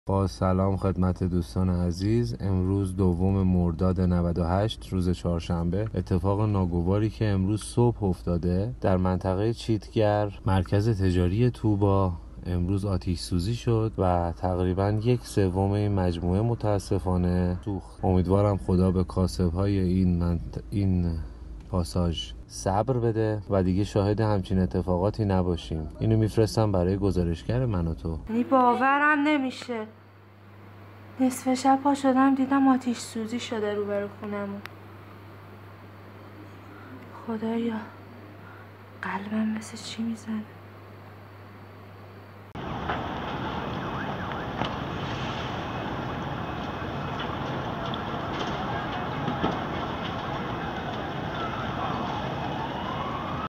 با سلام خدمت دوستان عزیز. امروز دوم مرداد 98 روز چهارشنبه. اتفاق ناگواری که امروز صبح افتاده در منطقه چیتگر مرکز تجاری طوبا، امروز آتش سوزی شد و تقریبا 1/3 این مجموعه متاسفانه سوخت. امیدوارم خدا به کاسب‌های این پاساژ صبر بده و دیگه شاهد همچین اتفاقاتی نباشیم. اینو میفرستم برای گزارشگر من و تو. باورم نمیشه. نصف شب پا شدم دیدم آتش سوزی شده روبرو خونمون. خدایا قلبم مثل چی میزنه.